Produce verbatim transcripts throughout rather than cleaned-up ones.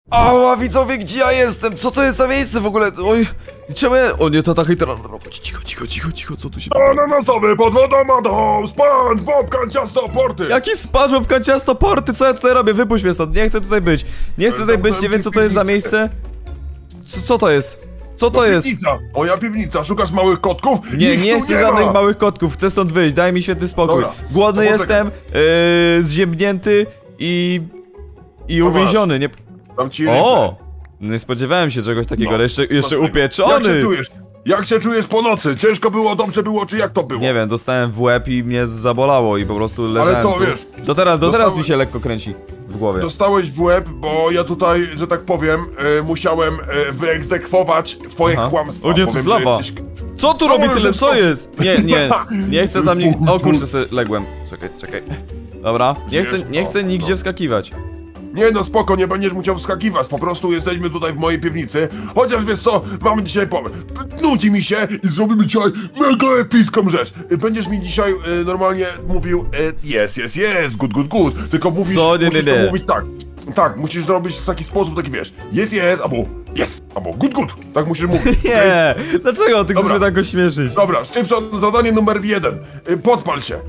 Ała, widzowie, gdzie ja jestem? Co to jest za miejsce w ogóle? Oj, czemu ja... O nie, tata hejtera, dobra, chodź, cicho, cicho, cicho, cicho, co tu się... Ananasowy pod wodą, modą, SpongeBob, kanciasto, porty! Jaki SpongeBob, kanciasto, porty? Co ja tutaj robię? Wypuść mnie stąd, nie chcę tutaj być. Nie chcę tutaj być, nie wiem co to jest za miejsce. Co, co to jest? Co to jest? Piwnica, moja piwnica, szukasz małych kotków? Nie, Ich nie tu chcę nie żadnych ma. małych kotków, chcę stąd wyjść, daj mi świetny spokój. Dobra, Głodny to jestem, yy, zziębnięty i... i No uwięziony, nie... Dam ci rybę. O! Nie spodziewałem się czegoś takiego, No, ale jeszcze, jeszcze masz rybę. upieczony! Jak się czujesz? Jak się czujesz po nocy? Ciężko było, dobrze było, czy jak to było? Nie wiem, dostałem w łeb i mnie zabolało i po prostu leżałem Ale to tu. wiesz, Do teraz, do dostałeś- teraz mi się lekko kręci w głowie. Dostałeś w łeb, bo ja tutaj, że tak powiem, e, musiałem e, wyegzekwować twoje Aha. kłamstwa. O nie, to Powiem, jest że lawa. jesteś- Co tu No, robi ale tyle? że Co to- jest? Nie, nie, nie chcę tam nic... O kurczę, Spokój. sobie ległem. Czekaj, czekaj. Dobra, nie chcę, nie chcę nigdzie No. wskakiwać. Nie no spoko, nie będziesz musiał wskakiwać, po prostu jesteśmy tutaj w mojej piwnicy. Chociaż wiesz co, mamy dzisiaj pomysł. Nudzi mi się i zrobimy dzisiaj mega epicką rzecz. Będziesz mi dzisiaj e, normalnie mówił e, yes, yes, yes, good, good, good. Tylko mówisz, Co? Nie, musisz nie, nie. to mówić tak. Tak, musisz zrobić w taki sposób, taki wiesz, yes, yes, albo yes, albo good, good. Tak musisz mówić. okej? Nie, dlaczego ty chcesz Dobra. mnie tak ośmieszyć? Dobra, Szczypson, zadanie numer jeden. E, Podpal się.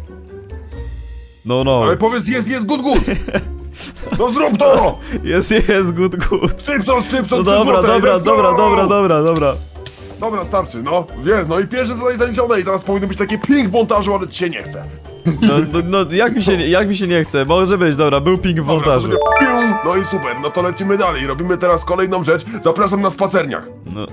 No, no. Ale powiedz yes, yes, good, good. No zrób to! Jest, jest, good, good. Szczypson, Szczypson, No trzy dobra, złote, dobra, let's dobra, go! dobra, dobra, dobra. Dobra, starczy, no. Jest, no i pierwsze zadanie zaliczone i teraz powinno być takie ping w montażu, ale ci się nie chce. No, no, no jak, mi się, jak mi się nie chce? Może być, dobra, był ping w Dobra, to montażu. będzie pium. No i super, no to lecimy dalej. Robimy teraz kolejną rzecz. Zapraszam na spacerniach. No.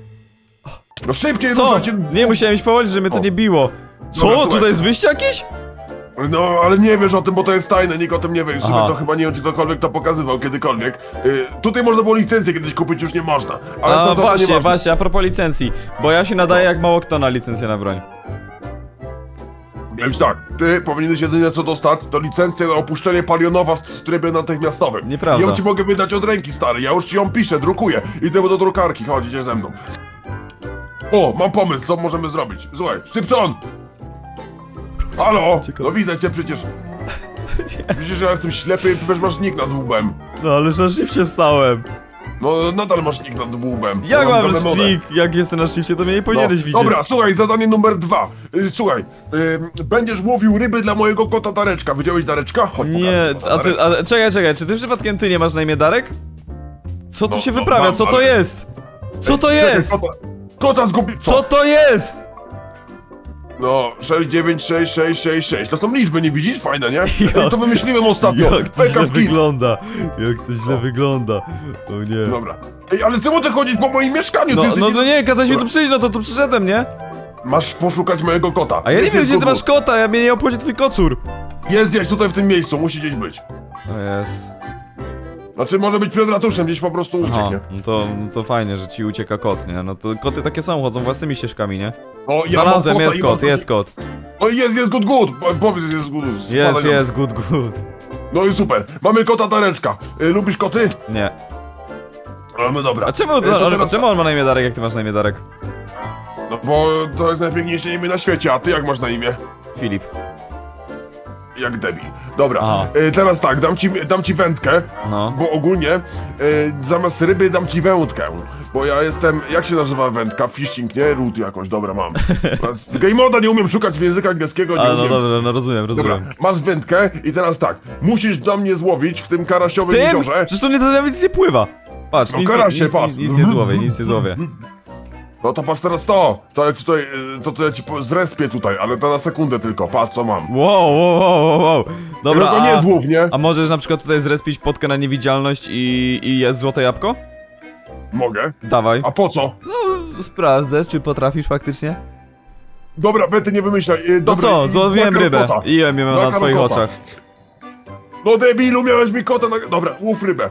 No szybciej Co? ruszajcie. Nie, musiałem iść powoli, żeby mnie to O. nie biło. Co? Dobra, słuchaj. Tutaj jest wyjście jakieś? No, ale nie wiesz o tym, bo to jest tajne, nikt o tym nie wie. W sumie Aha. to chyba nie wiem, czy ktokolwiek to pokazywał kiedykolwiek. Y, tutaj można było licencję kiedyś kupić, już nie można. Ale A to, to, to właśnie, nie właśnie, a propos licencji. Bo ja się nadaję jak mało kto na licencję na broń. Więc tak, ty powinieneś jedynie co dostać, to licencję na opuszczenie palionowa w trybie natychmiastowym. Nieprawda. Ją ci mogę wydać od ręki, stary, ja już ci ją piszę, drukuję. Idę do drukarki, chodź, idziesz ze mną. O, mam pomysł, co możemy zrobić. Słuchaj, Szczypson! Halo! Ciekawe. No widzę cię przecież. Widzisz, że ja jestem ślepy i przecież masz nick nad łbem. No ale że szybciej stałem. No, nadal masz nick nad łbem. Jak Ja mam dane modę. nick? Jak jestem na szybcie, to mnie nie No, powinieneś widzieć. dobra, słuchaj, zadanie numer dwa. Y, słuchaj, y, będziesz łowił ryby dla mojego kota Dareczka. Widziałeś Dareczka? Chodź, Nie, pokażę kota a ty, Dareczka. ale czekaj, czekaj, czy ty przypadkiem ty nie masz na imię Darek? Co tu No, się no, wyprawia? mam, Co to ale- jest? Co to Czekaj, jest? Kota, kota zgubi... Co to jest? No, sześć dziewięć sześć sześć sześć sześć. To są liczby, nie widzisz? Fajne, nie? Jak- Ja to wymyśliłem ostatnio. Jak to źle Beka w kit. wygląda. Jak to źle O. wygląda. O nie. Dobra. Ej, ale czemu ty chodzisz po moim mieszkaniu? Ty No, jesteś no, nie- no nie, kazałeś mi tu przyjść, no to tu przyszedłem, nie? Masz poszukać mojego kota. A ja nie Jest wiem, jest gdzie ty Gugu. masz kota, ja mnie nie obchodzi twój kocur. Jest gdzieś tutaj w tym miejscu, musi gdzieś być. O jest. Znaczy może być przed ratuszem, gdzieś po prostu Aha, ucieknie. no to, no to fajnie, że ci ucieka kot, nie? No to koty takie są, chodzą własnymi ścieżkami, nie? O, ja mam Znalazłem, kota jest i kot, mam- jest kot. O, jest, jest good good. Po- Powiedz, jest good good. Jest, Spadaj na- jest, good, good. No i super. Mamy kota Dareczka. Y, lubisz koty? Nie. No, no dobra. A czemu, Y, to on, teraz- czemu on ma na imię Darek, jak ty masz na imię Darek? No bo to jest najpiękniejsze imię na świecie, a ty jak masz na imię? Filip. Jak debil. Dobra, Aha. y, teraz tak, dam ci, dam ci wędkę, No. bo ogólnie y, zamiast ryby dam ci wędkę. Bo ja jestem, jak się nazywa wędka? Fishing, nie? Root jakoś, dobra, mam. Z game moda nie umiem szukać w języka angielskiego, nie A, no umiem. dobra, no rozumiem, Dobra, rozumiem. masz wędkę i teraz tak, musisz dla mnie złowić w tym karasiowym Tym? jeziorze. Przecież to nie, to nawet nic nie pływa. Patrz, No nic, karasie, nic, patrz. nic, nic nie złowię, nic nie złowię. No to patrz teraz to, co ja ci tutaj, y, co to ja ci po- zrespię tutaj, ale to na sekundę tylko, patrz co mam. Wow, wow, wow, wow, wow. Dobra, Tylko nie a, złów, nie? a możesz na przykład tutaj zrespić potkę na niewidzialność i, i jest złote jabłko? Mogę. Dawaj. A po co? No, sprawdzę, czy potrafisz faktycznie. Dobra, Betty, nie wymyślaj. Y, No dobra, co, i- złowiłem nakar rybę kota. i jem ją na Nakar twoich kota. oczach. No debilu, miałeś mi kota na... Dobra, łów rybę.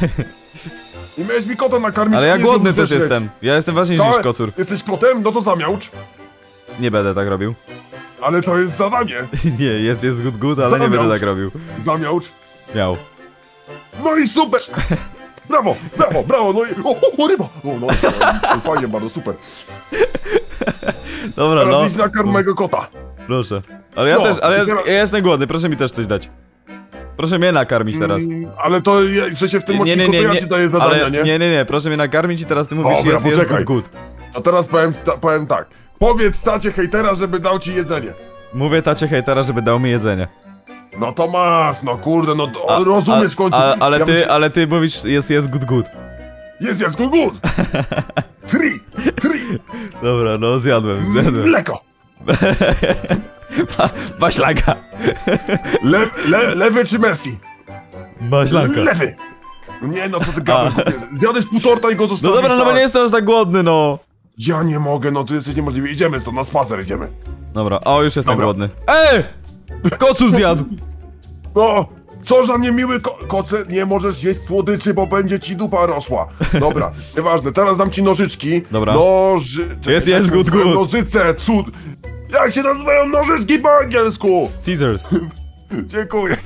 I miałeś mi kota nakarmić. Ale ja nie głodny zrób też ześleć. jestem. Ja jestem ważniejszy niż Tak? kocur. Jesteś kotem? No to zamiałcz. Nie będę tak robił. Ale to jest zadanie. Nie, jest, jest good, good, ale nie Zamiał. będę tak robił. Zamiałcz. Miał. No i super. Brawo, brawo, brawo, no i... O, o, o ryba. O, no, no, fajnie bardzo, super. Dobra, Teraz no. idź nakarm mojego kota. Proszę. Ale ja No, też, ale ja, i teraz- ja jestem głodny, proszę mi też coś dać. Proszę mnie nakarmić teraz. Mm, ale to, ja- w sensie w tym Nie, nie, odcinku nie, to ja nie, ci daję zadania, ale, nie? nie, nie, nie, proszę mnie nakarmić i teraz ty mówisz, Dobra, jest, jest poczekaj. good, good. A teraz powiem, ta, powiem tak. Powiedz tacie hejtera, żeby dał ci jedzenie. Mówię tacie hejtera, żeby dał mi jedzenie. No to masz, no kurde, no to A- rozumiesz w końcu. A, ale, ja ty, myślę- ale ty mówisz, jest, jest good, good. Jest, jest, good, good. Three, three. Dobra, no zjadłem, zjadłem. Mleko. Maślanka. Le, le, lewy czy Messi? Maślanka. Lewy. No nie, no co ty gadasz, głupie. Zjadłeś pół torta i go No zostawisz. dobra, no bo tak. nie jestem aż tak głodny, no. Ja nie mogę, no to jesteś niemożliwy. Idziemy stąd, na spacer idziemy. Dobra, o już jestem Dobra. głodny. Ej! Kocu zjadł! No, co za niemiły ko koce, nie możesz jeść słodyczy, bo będzie ci dupa rosła. Dobra, nieważne, teraz dam ci nożyczki. Dobra. Noży... Czekaj, Jest, jak jest, się good, nazywają? good. Nożyce, cud. Jak się nazywają nożyczki po angielsku? Caesars. Dziękuję.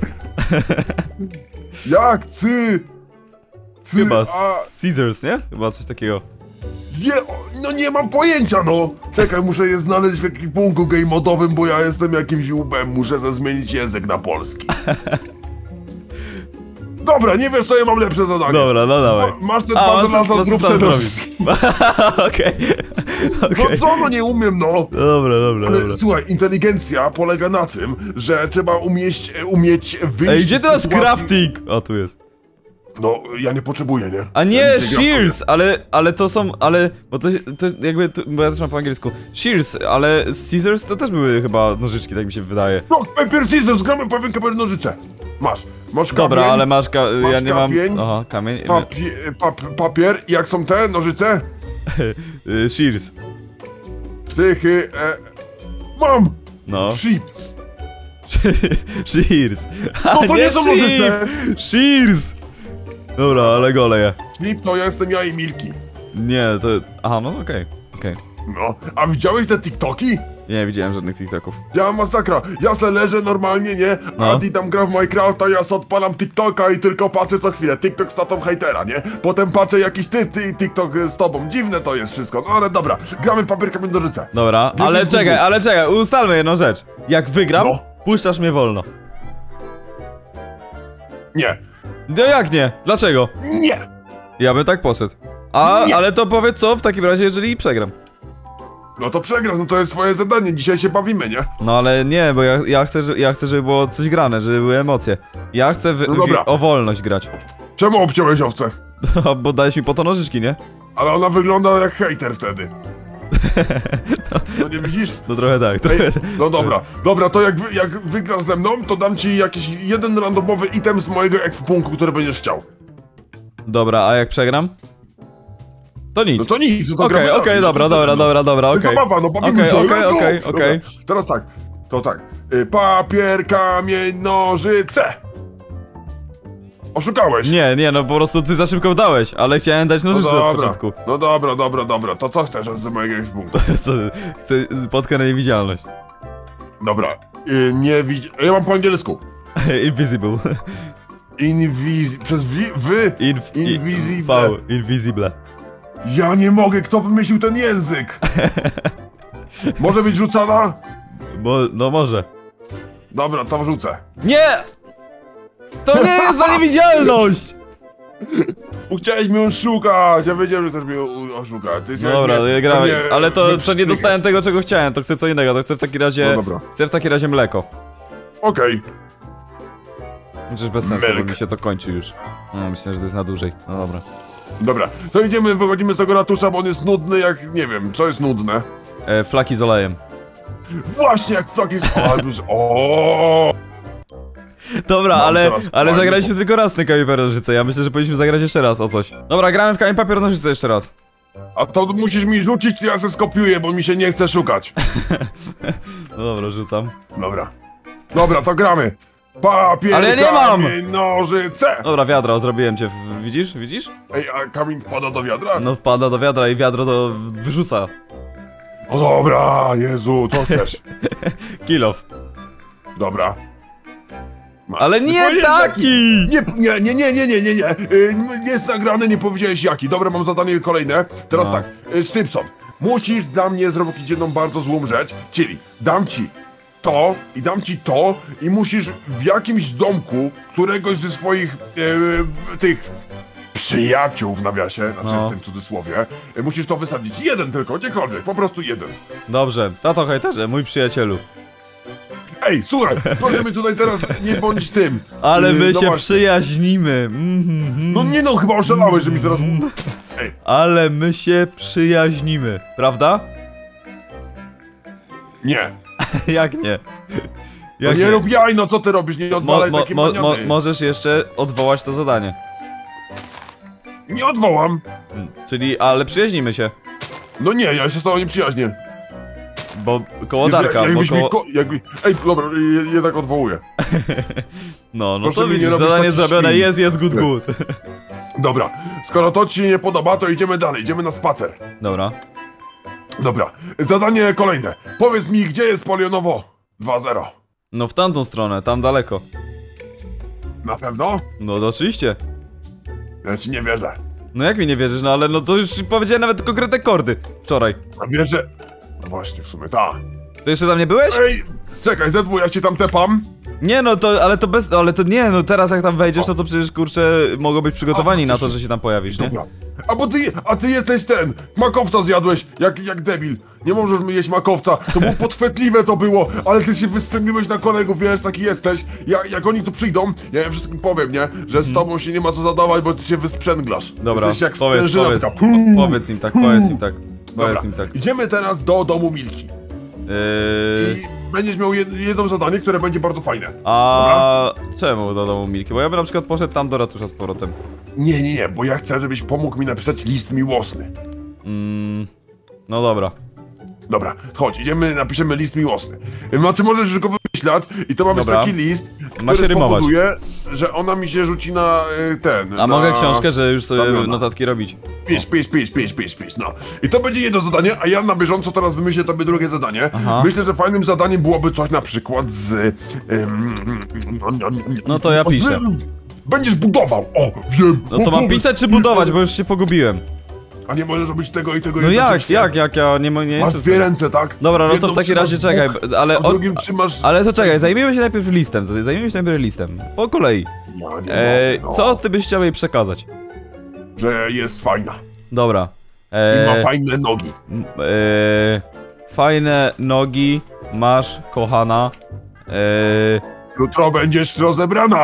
Jak cy... cy Chyba a... Caesars, nie? Chyba coś takiego. Je, no nie mam pojęcia, no! Czekaj, muszę je znaleźć w ekwipunku game modowym, bo ja jestem jakimś łbem, muszę ze zmienić język na polski. Dobra, nie wiesz co, ja mam lepsze zadanie. Dobra, no dawaj. Ma, masz te A, dwa masz- żelaza, masz zrób sam te zrobić. nożyczki. Okej. No Okej. co, no nie umiem, no! Dobra, dobra, Ale dobra. słuchaj, inteligencja polega na tym, że trzeba umieć, umieć wyjść Ej, gdzie z ty masz sytuacji- crafting? O, tu jest. No, ja nie potrzebuję, nie? A nie, Ja nic nie shears, ale, ale to są, ale, bo to, to jakby, to, bo ja też mam po angielsku. Shears, ale scissors to też były chyba nożyczki, tak mi się wydaje. No, papier, scissors, gramy papier, papier, nożyce. Masz, masz Dobra, kamień, ale masz, ka ja masz nie mam, kamień? aha, kamień, Papie, pap, papier, i jak są te nożyce? y, shears, Cychy, e... Mam! no. Sheep. Shears. No to nie są nożyce. Shears. Dobra, ale go leję. Sheep to ja jestem ja i Milki. Nie, to, aha, no okej, okej. No, a widziałeś te TikToki? Nie widziałem żadnych TikToków. Ja masakra, ja se leżę normalnie, nie? No. Adi tam gra w Minecrafta, ja se odpalam TikToka i tylko patrzę co chwilę. TikTok z tatą hejtera, nie? Potem patrzę jakiś ty, ty TikTok z tobą. Dziwne to jest wszystko, no ale dobra. Gramy papier, kamień, nożyce. Dobra, Wiesz, ale jest czekaj, Google. ale czekaj, ustalmy jedną rzecz. Jak wygram, No. puszczasz mnie wolno. Nie. No jak nie? Dlaczego? Nie! Ja bym tak poszedł. A, Nie. ale to powiedz co w takim razie, jeżeli przegram. No to przegrasz, no to jest twoje zadanie, dzisiaj się bawimy, nie? No ale nie, bo ja, ja, chcę, że- ja chcę, żeby było coś grane, żeby były emocje. Ja chcę wy, No dobra. wi- o wolność grać. Czemu obciąłeś owcę? Bo dałeś mi po to nożyczki, nie? Ale ona wygląda jak hejter wtedy. No nie widzisz? No trochę tak, Ej, trochę tak. no dobra, dobra, to jak, wy, jak wygrasz ze mną, to dam ci jakiś jeden randomowy item z mojego ekwipunku, który będziesz chciał. Dobra, a jak przegram? To nic. No to nic, no to Okej, gramy okej, dalej. dobra, No to- dobra, no, dobra, dobra, To jest okej. zabawa, no bawimy Okej, się, okej, let's go! okej, Dobra, okej. Teraz tak, to tak. Y, Papier, kamień, nożyce! Oszukałeś! Nie, nie, no po prostu ty za szybko dałeś, ale chciałem dać No nożyczkę od dobra, początku. no dobra, dobra, dobra, to co chcesz z mojego ekwipunku? Co, chcę podkę na niewidzialność. Dobra, y, nie widz... Ja mam po angielsku. Invisible. Inwiz... przez wi... wy... Inv Invisible. V, invisible. Ja nie mogę, kto wymyślił ten język? Może być rzucana? Bo, no może. Dobra, to wrzucę. Nie! To nie jest na niewidzialność! Bo chciałeś mnie oszukać, ja wiedziałem, że chcesz mnie u- oszukać. Ty chciałeś Dobra, mnie- ja grałem, mnie ale to, to nie wyprztykać. dostałem tego, czego chciałem, to chcę co innego, to chcę w takim razie... No dobra. Chcę w takim razie mleko. Okej. Chociaż bez sensu, Milk. bo mi się to kończy już. No, myślę, że to jest na dłużej. No dobra. Dobra, to idziemy, wychodzimy z tego ratusza, bo on jest nudny jak, nie wiem, co jest nudne? E, flaki z olejem. Właśnie jak fuck jest... O, ale plus- o. Dobra, Mam ale, teraz ale fajnie. zagraliśmy tylko raz na kamień papier nożyce. Ja myślę, że powinniśmy zagrać jeszcze raz o coś. Dobra, gramy w kamień papier nożyce jeszcze raz. A to musisz mi rzucić, to ja se skopiuję, bo mi się nie chce szukać. No dobra, rzucam. Dobra. Dobra, to gramy. Papier, Ale ja nie mam! kamień, nożyce! Dobra, wiadro, zrobiłem cię. W- Widzisz? Widzisz? Ej, a kamień wpada do wiadra? No wpada do wiadra i wiadro to wyrzuca. O dobra, Jezu, co chcesz? Kill off. Dobra. Masz. Ale nie Powiedz, taki! jaki- Nie, nie, nie, nie, nie, nie, nie. Y, Jest nagrane, nie powiedziałeś jaki. Dobra, mam zadanie kolejne. Teraz No. tak, y, Szczypson, musisz dla mnie zrobić jedną bardzo złą rzecz, czyli dam ci to i dam ci to i musisz w jakimś domku któregoś ze swoich e, tych przyjaciół w nawiasie, znaczy No. w tym cudzysłowie, e, musisz to wysadzić. Jeden tylko, gdziekolwiek, po prostu jeden. Dobrze, tato hejterze, mój przyjacielu. Ej, słuchaj, proszę mnie tutaj teraz nie bądź tym. Ale my E, no się właśnie. przyjaźnimy. Mhm. No nie no, chyba oszalałeś, że mi teraz... Ej, Ale my się przyjaźnimy, prawda? nie. Jak nie? No Jak nie rób jaj, no co ty robisz, nie Mo, odwalaj mo, takie mo, mo, maniony. możesz jeszcze odwołać to zadanie. Nie odwołam. Mm, Czyli, ale przyjaźnimy się. No nie, ja się z tobą nie przyjaźnię. Bo koło Jezu, Darka, bo jakbyś mi koło... ko jakby... Ej, dobra, je, je tak odwołuję. No, no Proszę to mi nie widzisz, robić zadanie takich zrobione, świn. jest, jest, good, Nie. good. Dobra, skoro to ci się nie podoba, to idziemy dalej, idziemy na spacer. Dobra. Dobra, zadanie kolejne. Powiedz mi, gdzie jest Polionowo dwa zero? No w tamtą stronę, tam daleko. Na pewno? No to oczywiście. Ja ci nie wierzę. No jak mi nie wierzysz, no ale no to już powiedziałem nawet konkretne kordy wczoraj. A wierzę... No właśnie, w sumie tak. To jeszcze tam nie byłeś? Ej, czekaj, Z W, ja cię tam tepam. Nie no, to, ale to bez, ale to nie, no teraz jak tam wejdziesz, Co? no to przecież kurczę, mogą być przygotowani A, na to, faktycznie. że się tam pojawisz, nie? Dobra. A bo ty, a ty jesteś ten, makowca zjadłeś, jak, jak debil. Nie możesz mi jeść makowca, to było podchwytliwe to było, ale ty się wyspremiłeś na kolegów, wiesz, taki jesteś. Jak, jak oni tu przyjdą, ja im wszystkim powiem, nie, że z tobą się nie ma co zadawać, bo ty się wysprzęglasz. Dobra, Jesteś jak powiedz, sprężyna, powiedz, taka, pum, powiedz im tak, powiedz im tak, Dobra, powiedz im tak. idziemy teraz do domu Milki. Yy, I będziesz miał jed, jedno zadanie, które będzie bardzo fajne. a czemu do domu Milki? Bo ja bym na przykład poszedł tam do ratusza z powrotem. Nie, nie, nie, bo ja chcę, żebyś pomógł mi napisać list miłosny. Mm, no dobra. Dobra, chodź, idziemy, napiszemy list miłosny. Znaczy możesz już go wymyślać i to ma być Dobra. taki list, Ma się który rymować. spowoduje, że ona mi się rzuci na y, ten... A na... mogę książkę, że już sobie ramiona. notatki robić? Pisz, pisz, pisz, pisz, pisz, pisz, no. I to będzie jedno zadanie, a ja na bieżąco teraz wymyślę tobie drugie zadanie. Aha. Myślę, że fajnym zadaniem byłoby coś na przykład z... Ym, No to ja z- piszę. Będziesz budował, o, wiem. No to o, mam pomysł. pisać czy budować, bo już się pogubiłem. A nie możesz robić tego i tego No jak, jednocześnie? jak, jak ja nie, mo- nie Masz jestem... dwie ręce, tak? Dobra, no to Jedną w takim trzymasz razie w czekaj, bok, ale... a o- drugim trzymasz... Ale to czekaj, zajmijmy się najpierw listem, zajmijmy się najpierw listem. Po kolei. Ja nie Eee, mogę, no. co ty byś chciał jej przekazać? Że jest fajna. Dobra. I ma Eee, fajne nogi. m- eee, fajne nogi masz, kochana. Eee, Jutro będziesz rozebrana.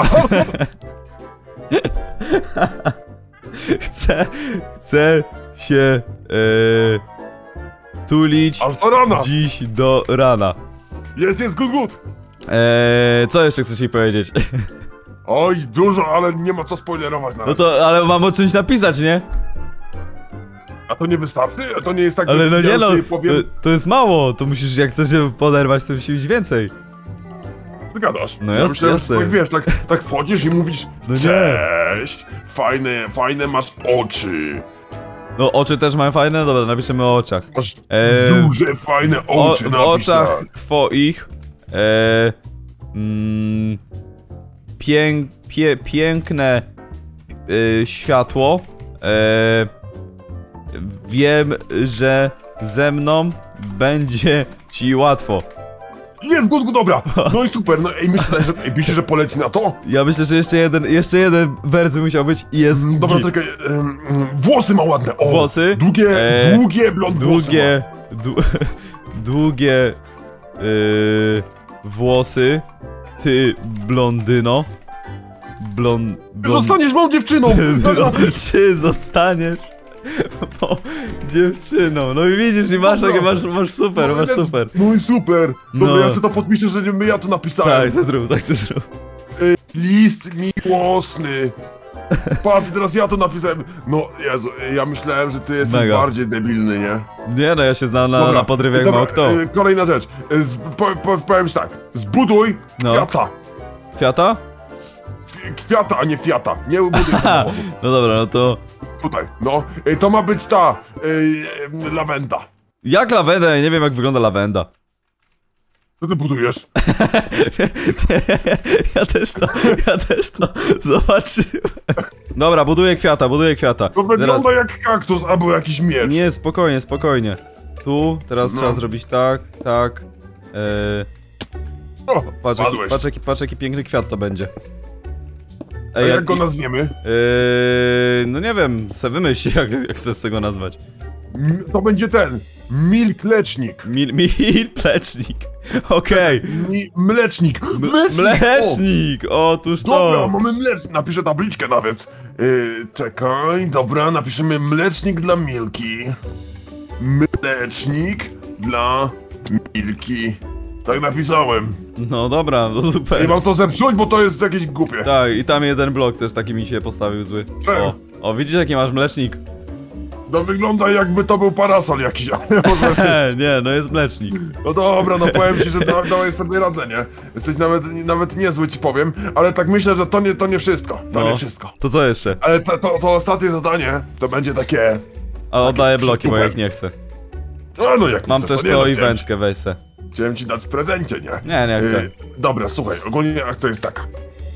chcę, chcę się eee, tulić Aż do rana. dziś do rana. Jest, jest, good, good. Eee, co jeszcze chcesz jej powiedzieć? Oj, dużo, ale nie ma co spoilerować na No razie. to, ale mam o czymś napisać, nie? A to nie wystarczy? A to nie jest tak, Ale że no ja nie już no, jej to, powiem... to jest mało, to musisz, jak chcesz się poderwać, to musi być więcej. Ty gadasz. No ja jasne, myślałem, że jasne. tak wiesz, tak, tak wchodzisz i mówisz No nie. cześć, fajne, fajne masz oczy. No oczy też mają fajne, dobra, napiszemy o oczach. Masz Eee, duże, fajne O, oczy. w napisz oczach tak. twoich e, mm, pięk, pie, piękne e, światło. E, wiem, że ze mną będzie ci łatwo. Jest, good, good, dobra. No i super, no ej, myślę, że, ej, myślę, że poleci na to? Ja myślę, że jeszcze jeden, jeszcze jeden wers by musiał być i jest Dobra, git. czekaj, em, em, włosy ma ładne, o! Włosy? Długie, E, długie blond włosy Długie, dłu, długie yy, włosy, ty blondyno. Blon, ma. blon... Zostaniesz mą dziewczyną! No, czy zostaniesz po dziewczyną? No i widzisz, i masz, Dobra. takie, masz, masz super, No masz więc- super. No i super! Dobra, No. ja sobie to podpiszę, że nie ja to napisałem. Tak, to zrób, tak to zrób. Y, List miłosny. Patrz, teraz ja to napisałem. No, Jezu, y, ja myślałem, że ty jesteś Mega. bardziej debilny, nie? Nie no, ja się znam na, Dobra, na podrywie jak dobra, mało kto. y, Kolejna rzecz. Y, Z, po, po, powiem ci tak. Zbuduj No. kwiata. Kwiata? Kwi- Kwiata, a nie fiata. Nie buduj samochodu. No dobra, no to... Tutaj, no. Y, To ma być ta y, y, lawenda. Jak lawenda? Ja nie wiem jak wygląda lawenda. Co ty budujesz? Ja też to, ja też to zobaczyłem. Dobra, buduję kwiata, buduję kwiata. To wygląda jak kaktus albo jakiś miecz. Nie, spokojnie, spokojnie. Tu, teraz No. trzeba zrobić tak, tak. E, O, Patrz jaki, padłeś. patrz, jaki, patrz jaki piękny kwiat to będzie. A Ej, jak go i- nazwiemy? Yy, no nie wiem, se wymyśl jak, jak chcesz tego nazwać. M- To będzie ten. Milk lecznik. Mil, mil plecznik. Okej. Mi, mlecznik. M- Mlecznik. Mlecznik! Otóż O, dobra, to. mamy mlecznik. Napiszę tabliczkę nawet. Yy, czekaj, dobra, napiszemy mlecznik dla Milki. Mlecznik dla Milki. Tak napisałem. No dobra, no Nie super. mam to zepsuć, bo to jest jakieś głupie. Tak, i tam jeden blok też taki mi się postawił zły. Czemu? O, o widzisz jaki masz mlecznik? To wygląda jakby to był parasol jakiś, ale może... Nie, no jest mlecznik. No dobra, no powiem ci, że da, dałeś sobie radę, nie? Jesteś nawet, nawet niezły, ci powiem, ale tak myślę, że to nie, to nie wszystko, to No. nie wszystko. To co jeszcze? Ale to, to, to ostatnie zadanie, to będzie takie... A oddaję z bloki, bo przytupem. jak nie chcę. No, no jak Mam chcesz, też to, nie, to no, i chciałem, wędkę, weź se. chciałem ci dać w prezencie, nie? Nie, nie chcę. Y, dobra, słuchaj, ogólnie akcja jest taka.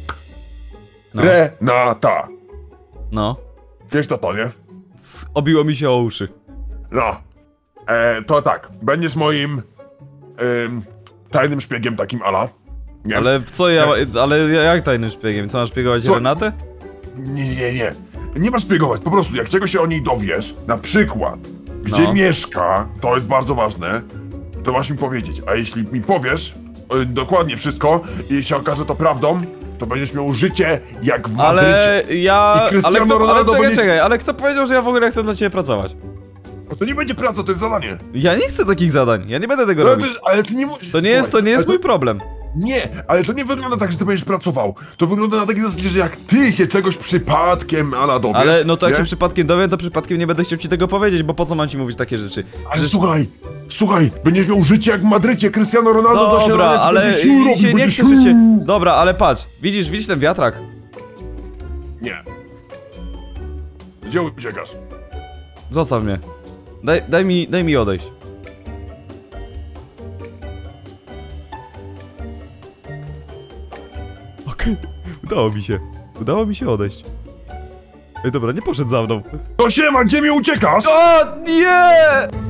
No. Renata. No. Wiesz to to, nie? S- Obiło mi się o uszy. No. E, to tak, będziesz moim... Ym, tajnym szpiegiem takim ala. Nie? Ale co ja, ale ja- jak tajnym szpiegiem? Co, masz szpiegować Co? Renatę? Nie, nie, nie. Nie masz szpiegować, po prostu jak czegoś się o niej dowiesz, na przykład, gdzie No. mieszka, to jest bardzo ważne, to masz mi powiedzieć. A jeśli mi powiesz y, dokładnie wszystko i się okaże to prawdą, to będziesz miał życie jak w Madrycie. Ale ja... I Cristiano ale, kto, ale Ronaldo czekaj, będzie- czekaj, ale kto powiedział, że ja w ogóle chcę dla ciebie pracować? No to nie będzie praca, to jest zadanie. Ja nie chcę takich zadań, ja nie będę tego No, ale, robić. ty, ale ty nie musisz... To nie jest, to nie jest ale mój problem. Nie, ale to nie wygląda tak, że ty będziesz pracował. To wygląda na takiej zasadzie, że jak ty się czegoś przypadkiem, ala dowiesz... Ale no to jak nie? się przypadkiem dowiem, to przypadkiem nie będę chciał ci tego powiedzieć, bo po co mam ci mówić takie rzeczy? Ale Że- słuchaj, słuchaj, będziesz miał życie jak w Madrycie, Cristiano Ronaldo do Dobra, śniadania, ale będzie sił mi robił, się nie będzie chce, sił. że cię... Dobra, ale patrz, widzisz, widzisz ten wiatrak? Nie. Gdzie uciekasz? Zostaw mnie. Daj, daj mi, daj mi odejść. Okej, udało mi się. Udało mi się odejść. Ej, dobra, nie poszedł za mną. To siema, gdzie mi uciekasz? O, nie!